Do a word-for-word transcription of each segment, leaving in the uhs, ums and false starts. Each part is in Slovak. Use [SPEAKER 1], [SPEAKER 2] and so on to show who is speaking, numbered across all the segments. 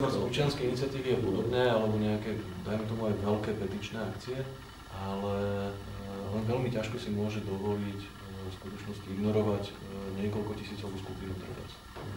[SPEAKER 1] Občianske iniciatívy je podobné, alebo nejaké, dajme tomu aj veľké petičné akcie, ale len veľmi ťažko si môže dovoliť v skutočnosti ignorovať niekoľko tisícovú skupinu trvác.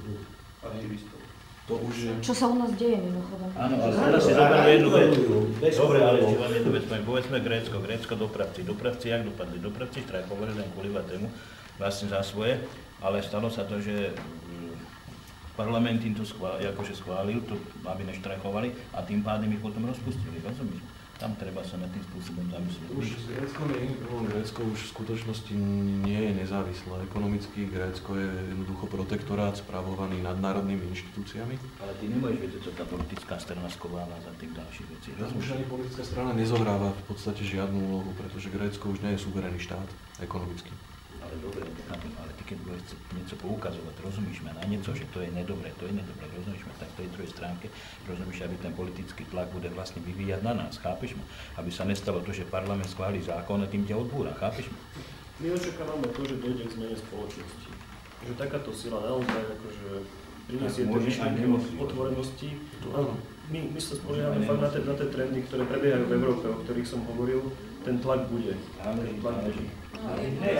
[SPEAKER 1] To už je...
[SPEAKER 2] Čo sa u nás deje mimochodom?
[SPEAKER 3] Áno, ale teraz si zoberme jednu vec. Dobre, ale ešte vám jednu vec poviem. Povedzme Grécko, Grécko dopravci. Dopravci jak dopadli? Dopravci štrajkovali len kvôli tému, vlastne za svoje, ale stalo sa to, že parlament im to schválil, akože schválil, to, aby neštrajkovali a tým pádem ich potom rozpustili, rozumieš? Tam treba sa nad tým spôsobom zamyslieť.
[SPEAKER 1] Už s Gréckom je iný problém. Grécko už v skutočnosti nie je nezávislé. Ekonomicky Grécko je jednoducho protektorát spravovaný nadnárodnými inštitúciami.
[SPEAKER 3] Ale ty nemôžeš vedieť, čo tá politická strana skováva za tých ďalších vecí.
[SPEAKER 1] Už ani politická strana nezohráva v podstate žiadnu úlohu, pretože Grécko už nie je suverénny štát ekonomicky.
[SPEAKER 3] Ale dobre, ale ty keď budeš niečo poukazovať, rozumieš ma na niečo, že to je nedobré, to je nedobré, rozumieš ma, tak v tej druhej stránke, rozumieš, aby ten politický tlak bude vlastne vyvíjať na nás, chápeš ma? Aby sa nestalo to, že parlament schválí zákon a tým ťa odbúra, chápeš ma?
[SPEAKER 4] My očakávame to, že dojde k zmene spoločnosti. Že takáto sila naozaj akože priniesie tie myšlienky otvorenosti. My, my sa spoliehame fakt na tie, na tie trendy, ktoré prebiehajú v Európe, o ktorých som hovoril, ten tlak bude. Ten tlak bude.
[SPEAKER 5] No, je,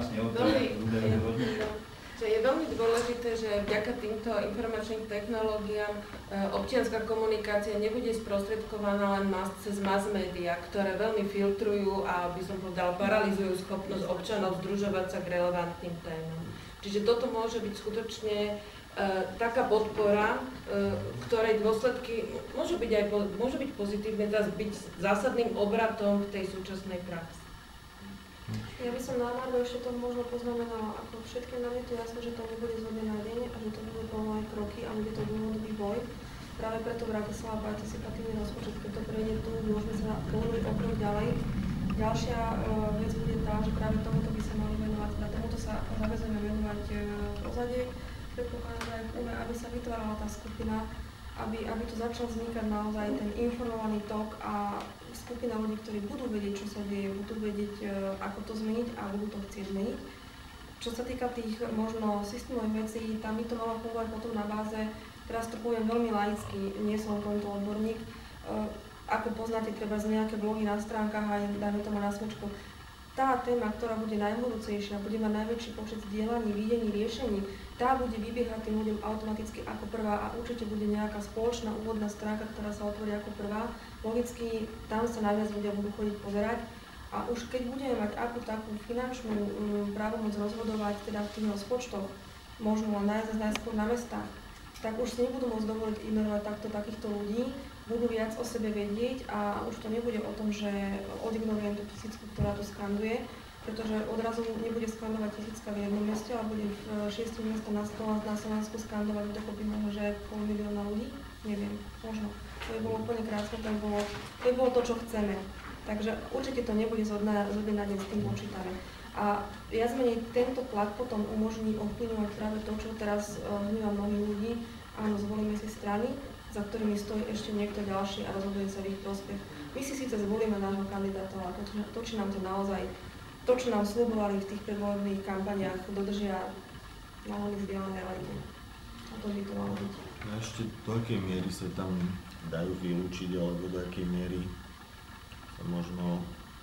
[SPEAKER 5] veľmi, že je veľmi dôležité, že vďaka týmto informačným technológiám občianska komunikácia nebude sprostredkovaná len cez mass média, ktoré veľmi filtrujú a by som povedala paralizujú schopnosť občanov združovať sa k relevantným témam. Čiže toto môže byť skutočne taká podpora, ktorej dôsledky môžu byť aj môžu byť pozitívne, byť zásadným obratom v tej súčasnej praxi.
[SPEAKER 6] Ja by som na Margo ešte to možno poznamenala, ako všetkým nám je to jasné, že to nebude zo dňa na deň a že to budú pomalé kroky a bude to dlhodobý boj. Práve preto Bratislava participatívny rozpočet, keď to prejde tu, môžeme sa pohnúť o krok ďalej. Ďalšia uh, vec bude tá, že práve tomuto by sa mali venovať, teda tomuto sa zavezujeme venovať uh, v pozadie. Predpokladám, že aj v úme, aby sa vytvárala tá skupina, aby, aby tu začal vznikať naozaj ten informovaný tok a skupina ľudí, ktorí budú vedieť, čo sa deje, budú vedieť, ako to zmeniť a budú to chcieť zmeniť. Čo sa týka tých možno systémových vecí, tam by to malo fungovať potom na báze, teraz to poviem veľmi laicky, nie som tomto odborník, ako poznáte treba z nejaké blogy na stránkach a dáme tomu na smečku. Tá téma, ktorá bude najhorúcejšia, bude mať najväčší počet zdieľaní, videní, riešení, tá bude vybiehať tým ľuďom automaticky ako prvá a určite bude nejaká spoločná úvodná stránka, ktorá sa otvorí ako prvá. Logicky tam sa najviac ľudia budú chodiť pozerať a už keď budeme mať akú takú finančnú um, právomoc rozhodovať teda v tých rozpočtoch, možno nájsť najskôr na mestách, tak už si nebudú môcť dovoliť ignorovať takto takýchto ľudí, budú viac o sebe vedieť a už to nebude o tom, že odignorujem tú tisícku, ktorá to skanduje, pretože odrazu nebude skandovať tisícka v jednom meste, ale bude v šiestich miestach na, na Slovensku skandovať dokopy možno, že pol milióna ľudí, neviem, možno. To by bolo úplne krásne, to by bolo, to by bolo to, čo chceme. Takže určite to nebude zo dňa na deň s tým počítané. A viac menej tento tlak potom umožní ovplyvňovať práve to, čo teraz vníma mnohých ľudí. Áno, zvolíme si strany, za ktorými stojí ešte niekto ďalší a rozhoduje sa v ich prospech. My si síce zvolíme nášho kandidáta, ale to, to, či nám to naozaj, to, čo nám sľubovali v tých predvolebných kampaniách, dodržia na veľmi vzdialené realite. A to by to malo byť.
[SPEAKER 7] A ešte do akej miery sa tam dajú vylúčiť, alebo do akej miery sa možno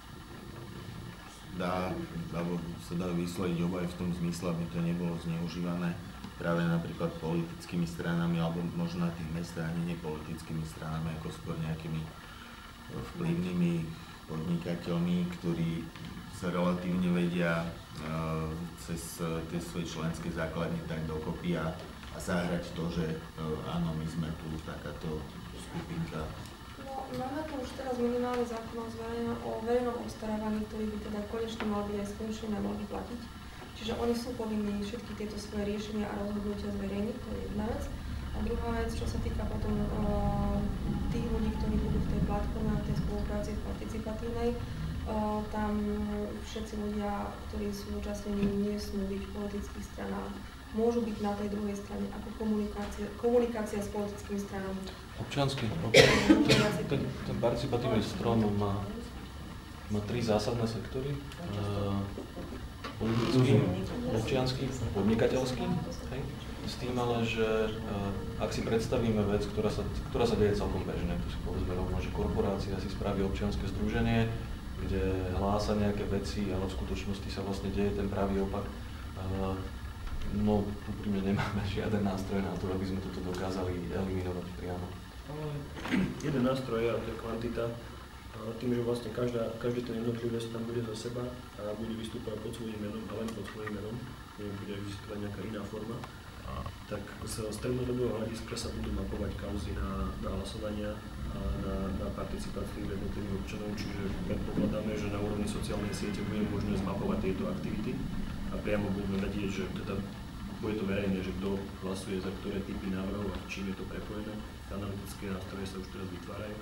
[SPEAKER 7] dá, alebo sa dá vysloviť obaj v tom zmysle, aby to nebolo zneužívané práve napríklad politickými stranami, alebo možno na tých mestách ani nepolitickými stranami, ako skôr nejakými vplyvnými podnikateľmi, ktorí sa relatívne vedia uh, cez uh, tie svoje členské základne dať dokopy a, a zahrať to, že uh, áno, my sme tu takáto skupinka.
[SPEAKER 6] No, máme tu už teraz minimálny zákon o verejnom obstarávaní, ktorý by teda konečne mal byť aj skončený a mal by platiť. Čiže oni sú povinní všetky tieto svoje riešenia a rozhodnutia zverejniť, to je jedna vec. A druhá vec, čo sa týka potom uh, tých ľudí, ktorí budú v tej platforme a v tej spolupráci participatívnej, uh, tam všetci ľudia, ktorí sú účastnení, nie sú byť v politických stranách, môžu byť na tej druhej strane ako komunikácia, komunikácia s politickými stranami.
[SPEAKER 1] Občiansky. Ten, ten participatívny strom má, má tri zásadné sektory. Uh, politický, občiansky, podnikateľský. Hej? S tým ale, že uh, ak si predstavíme vec, ktorá sa, ktorá sa deje celkom bežne, to si povedzme rovno, že korporácia si spraví občianske združenie, kde hlása nejaké veci, ale v skutočnosti sa vlastne deje ten pravý opak. Uh, no, úprimne nemáme žiaden nástroj na to, aby sme toto dokázali eliminovať priamo.
[SPEAKER 4] Ale jeden nástroj je, a to je kvantita, tým, že vlastne každá, každý ten jednotlivec tam bude za seba a bude vystúpať pod svojím menom a len pod svojím menom, nebude existovať nejaká iná forma, tak z strednodobého hľadiska sa budú mapovať kauzy na, na hlasovania a na, na participáciu jednotlivých občanov, čiže predpokladáme, že na úrovni sociálnej siete bude možné zmapovať tieto aktivity a priamo budeme vedieť, že teda bude to verejné, že kto hlasuje za ktoré typy návrhov a čím je to prepojené. Analytické nástroje sa už teraz vytvárajú.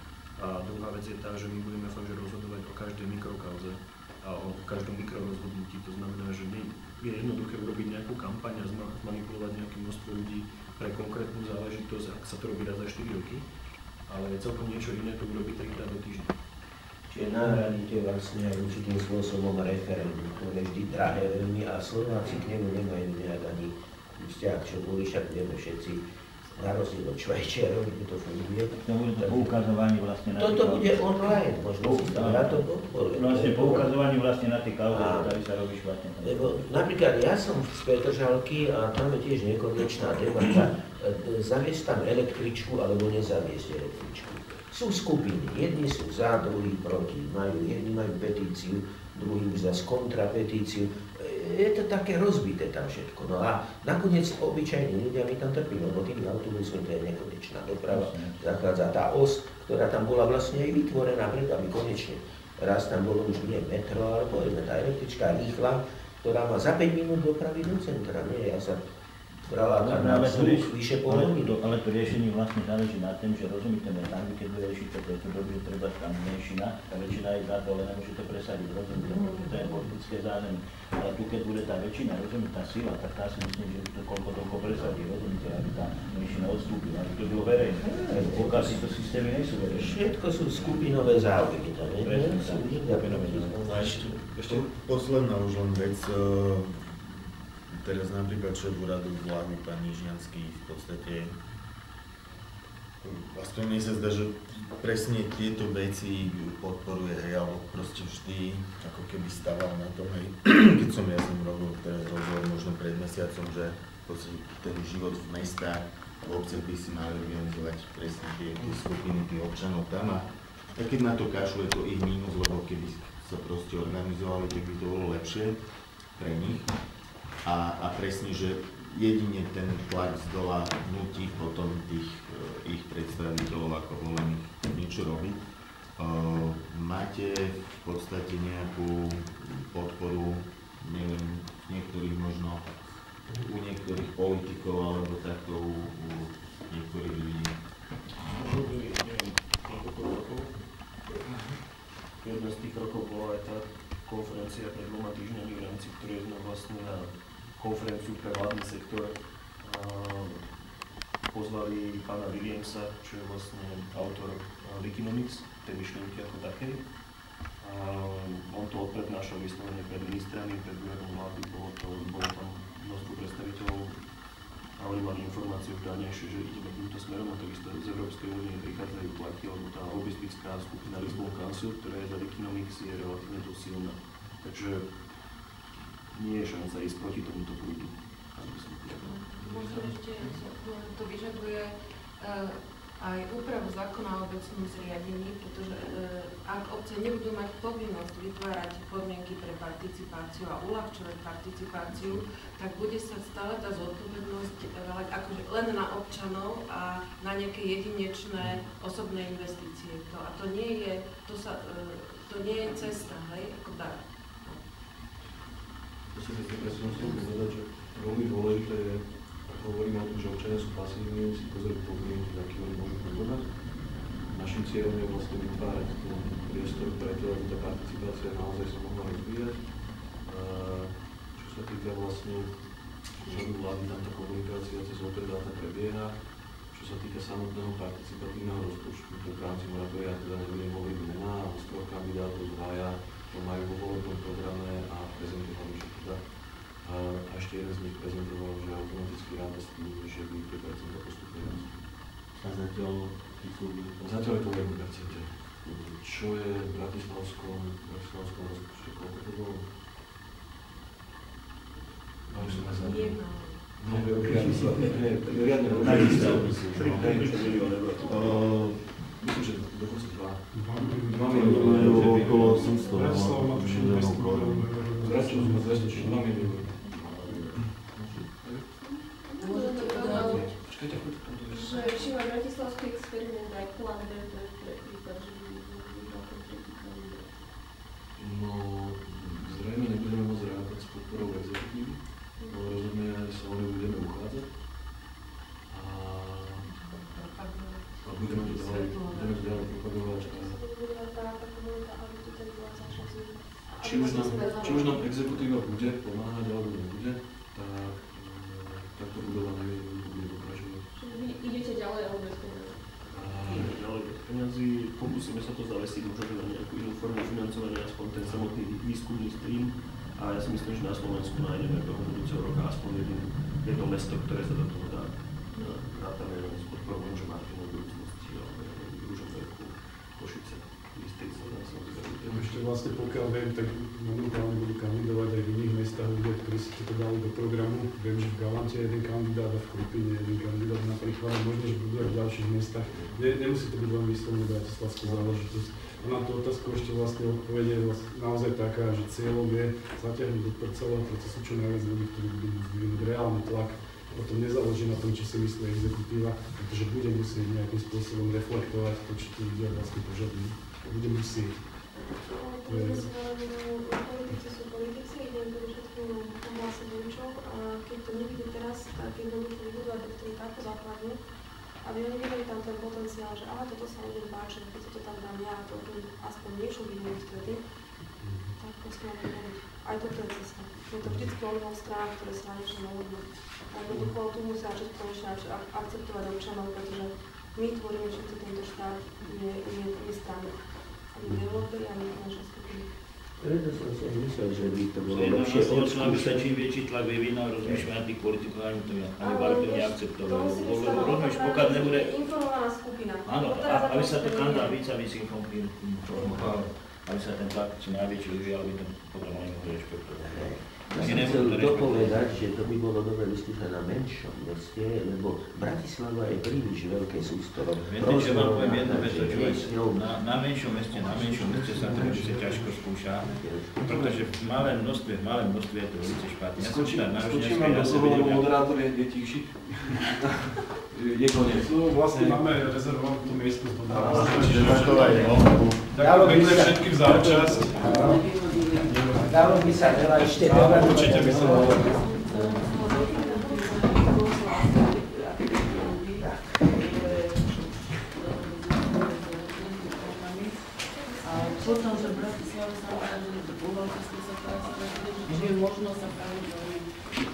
[SPEAKER 4] A druhá vec je tá, že my budeme fakt že rozhodovať o každej mikrokauze a o každom mikrorozhodnutí. To znamená, že my je jednoduché urobiť nejakú kampaň a zmanipulovať nejaké množstvo ľudí pre konkrétnu záležitosť, ak sa to robí raz za štyri roky, ale je celkom niečo iné to urobiť trikrát do týždňa.
[SPEAKER 2] Čiže nahradíte vlastne aj určitým spôsobom referendum, ktoré je vždy drahé veľmi a Slováci k nemu nemajú nejak ani vzťah, čo boli, však vieme všetci, na rozdiel od Švajčiarov, kde to funguje.
[SPEAKER 3] To bude to poukazovanie vlastne na
[SPEAKER 2] Toto tie bude online, možno si to na to podporujem.
[SPEAKER 3] Vlastne poukazovanie vlastne na tie kauzy, ktoré sa robíš vlastne.
[SPEAKER 2] Lebo napríklad ja som z Petržalky a tam je tiež nekonečná debata, zaviesť tam električku alebo nezaviesť električku. Sú skupiny, jedni sú za, druhí proti, majú, jedni majú petíciu, druhý zase kontrapetíciu. Je to také rozbité tam všetko. No a nakoniec obyčajní ľudia mi tam trpí, lebo tými autobusmi to je nekonečná doprava. Zachádza tá os, ktorá tam bola vlastne aj vytvorená preto, aby konečne raz tam bolo už nie metro, ale povedzme tá električka rýchla, ktorá má za päť minút dopravy do centra. Nie, ja sa brala tam na vzduch vyše pol hodiny.
[SPEAKER 3] Ale to riešenie vlastne záleží na tým, že rozumíte, tam, keď bude riešiť to, je to dobré, treba tam menšina, tá väčšina je za to, ale nemôže to presadiť, rozumíte, že to je politické zázemie. Ale tu, keď bude tá väčšina, rozumíte, tá sila, tak tá si myslím, že to koľko toľko presadí, rozumíte, aby tá menšina odstúpila, aby to bolo verejné. Pokiaľ si to systémy nie sú verejné.
[SPEAKER 2] Všetko sú skupinové záujmy, tam nie?
[SPEAKER 3] Presne, sú skupinové záujmy.
[SPEAKER 7] Ešte posledná už len vec. Teraz napríklad šéf úradu vlády, pán Nižňanský, v podstate, aspoň mne sa zdá, že presne tieto veci podporuje, hej, alebo proste vždy ako keby stával na tom, hej, keď som ja s ním robil teraz rozhovor možno pred mesiacom, že v podstate ten život v mestách, v obciach by si mali organizovať presne tie, tie skupiny tých občanov tam a keď na to kašľú, je to ich mínus, lebo keby sa proste organizovali, tak by to bolo lepšie pre nich. A, a presne, že jedine ten tlak z dola nutí potom tých uh, ich predstaviteľov ako volených niečo robiť. Uh, máte v podstate nejakú podporu, neviem, niektorých možno u niektorých politikov alebo takto u, u niektorých ľudí?
[SPEAKER 4] Robili, neviem, niekoľko rokov. Jedna z tých rokov bola aj tá konferencia pred dvoma týždňami, v rámci ktorej sme vlastne na konferenciu pre vládny sektor pozvali pána Williamsa, čo je vlastne autor Wikinomics, tej myšlienky ako takej. On to odprednášal vyslovene pred ministrami, pred úradom vlády, bolo, to, bolo tam množstvo predstaviteľov a oni mali informáciu vďanejšie, že ideme týmto smerom a takisto z Európskej únie prichádzajú tlaky, lebo tá lobistická skupina Lisbon Council, ktorá je za Wikinomics, je relatívne dosť silná. Takže nie je šanca ísť proti tomuto prúdu.
[SPEAKER 5] Možno ešte to vyžaduje uh, aj úpravu zákona o obecnom zriadení, pretože uh, ak obce nebudú mať povinnosť vytvárať podmienky pre participáciu a uľahčovať participáciu, tak bude sa stále tá zodpovednosť uh, akože len na občanov a na nejaké jedinečné osobné investície. To, a to nie je, to sa, uh, to nie je cesta, hej, ako dar.
[SPEAKER 1] Ja si som chcel povedať, že veľmi dôležité je, ak hovoríme o tom, že občania sú pasívni, si pozrieť podmienky, aký oni môžu fungovať. Našim cieľom je vlastne vytvárať ten priestor preto, aby tá participácia naozaj sa mohla rozvíjať. Čo sa týka vlastne úradu vlády, tam tá komunikácia cez open data prebieha. Čo sa týka samotného participatívneho rozpočtu, to v rámci moratória teda nebudem hovoriť mená, ale skôr kandidátov z hája to majú vo volebnom programe a prezentovali, že teda. A ešte jeden z nich prezentoval, že automaticky ráda s tým, že by tie percentá postupne rastú.
[SPEAKER 7] A zatiaľ tí sú...
[SPEAKER 1] Zatiaľ je to jeden percent. Čo je v bratislavskom, bratislavskom rozpočte? Koľko to bolo? No, už som nezabudol.
[SPEAKER 5] Jedna.
[SPEAKER 1] No, riadne
[SPEAKER 4] Na výstavbu sú.
[SPEAKER 1] Myslím, že dokonca dva.
[SPEAKER 7] Dva milióny, okolo osemsto miliónov korún.
[SPEAKER 1] Zračilo sme dvesto, čiže dva milióny.
[SPEAKER 6] Môžete povedať,
[SPEAKER 1] Počkajte, chuť, to je...
[SPEAKER 6] že či má bratislavský experiment aj plán B pre prípad, že by vyhral konkrétny kandidát.
[SPEAKER 1] No, zrejme nebudeme môcť rátať s podporou exekutívy, ale rozhodne sa o ňu budeme uchádzať. A, a budeme to ďalej, budeme to ďalej propagovať. A či už nám, či už nám exekutíva bude pomáhať alebo nebude, tak, tak to budovanie bude pokračovať.
[SPEAKER 6] Čiže vy idete ďalej alebo bez peniazy?
[SPEAKER 4] Ideme ďalej bez peniazy, pokúsime sa to zavesiť možno na nejakú inú formu financovania, aspoň ten samotný výskumný stream. A ja si myslím, že na Slovensku nájdeme do budúceho roka aspoň jedno, jedno mesto, ktoré sa do toho dá. Rátame s podporou Monžo Martina v budúcnosti, alebo Ružomberku, Košice, Bystrica, dá sa odberať.
[SPEAKER 8] Ešte vlastne pokiaľ viem, tak momentálne budú kandidovať aj v iných mestách ľudia, ktorí si to dali do programu. Viem, že v Galante je jeden kandidát a v Krupine je jeden kandidát napríklad, a možno, že budú aj v ďalších mestách. Ne, nemusí to byť len vyslovene bratislavská záležitosť. A na tú otázku ešte vlastne odpoveď je vlastne naozaj taká, že cieľom je zatiahnuť do celého procesu čo najviac ľudí, ktorí budú zdvihnúť reálny tlak. Potom nezáleží na tom, čo si myslí exekutíva, pretože bude musieť nejakým spôsobom reflektovať to, čo tí ľudia vlastne požadujú. Bude musieť.
[SPEAKER 6] Politici sú politici, idem predovšetkým na hlase voličov a keď to nebude teraz, tak jednoducho vybudovať doktory takú základňu, aby oni videli tam ten potenciál, že aha, toto sa ľuďom páči, keď sa to tam dám ja, to aspoň niečo vidím v stredy, tak proste máme robiť. Aj toto je cesta. Je to vždycky o dvoch stranách, ktoré sa na niečo dohodnú. A jednoducho tu musia začať konečne akceptovať občanov, pretože my tvoríme všetci tento štát, nie, nie, nie strany. Ani developeri, ani naša skupina.
[SPEAKER 2] Preto som si myslel, že by to bolo
[SPEAKER 3] Jedna
[SPEAKER 2] lepšie
[SPEAKER 3] spoločná by sa
[SPEAKER 2] odskúšať.
[SPEAKER 3] čím väčší tlak vyvinul, rozmýšľať tých politikov, ani to ani
[SPEAKER 6] Ale
[SPEAKER 3] Bartu
[SPEAKER 6] vieš,
[SPEAKER 3] neakceptoval.
[SPEAKER 6] to si myslím,
[SPEAKER 3] Rozumíš,
[SPEAKER 6] že
[SPEAKER 3] pokiaľ nebude...
[SPEAKER 6] informovaná skupina.
[SPEAKER 3] Áno,
[SPEAKER 6] To teraz
[SPEAKER 3] a- aby
[SPEAKER 6] ako
[SPEAKER 3] sa to
[SPEAKER 6] skupina
[SPEAKER 3] kandidát
[SPEAKER 6] nie.
[SPEAKER 3] víc a víc informoval, aby sa ten tlak čo najväčší vyvíjal, aby ten program nemohol rešpektovať.
[SPEAKER 2] Ja som chcel dopovedať, že to by bolo dobre vyskúšať na menšom meste, lebo Bratislava je príliš veľké sústoro.
[SPEAKER 3] Viete, že vám poviem jedno vec, čo
[SPEAKER 2] Piesňou.
[SPEAKER 3] na, na menšom meste, na menšom meste sa to velice ťažko skúša, pretože v malém množstve, v malém množstve je to velice špatné. Ja som čítal na
[SPEAKER 1] Skočím vám do toho, lebo moderátor je, je tichší. Je koniec.
[SPEAKER 8] No vlastne máme rezervovanú tú miestnosť pod
[SPEAKER 2] Dalo by
[SPEAKER 8] Ďakujem
[SPEAKER 2] sa-
[SPEAKER 8] všetkým za účasť.
[SPEAKER 2] Dalo by sa veľa ešte veľa.
[SPEAKER 8] Určite by sa dalo.
[SPEAKER 9] A potom, že v Bratislave sa ukáže, že po Valkách sa ukáže, že je možno sa práve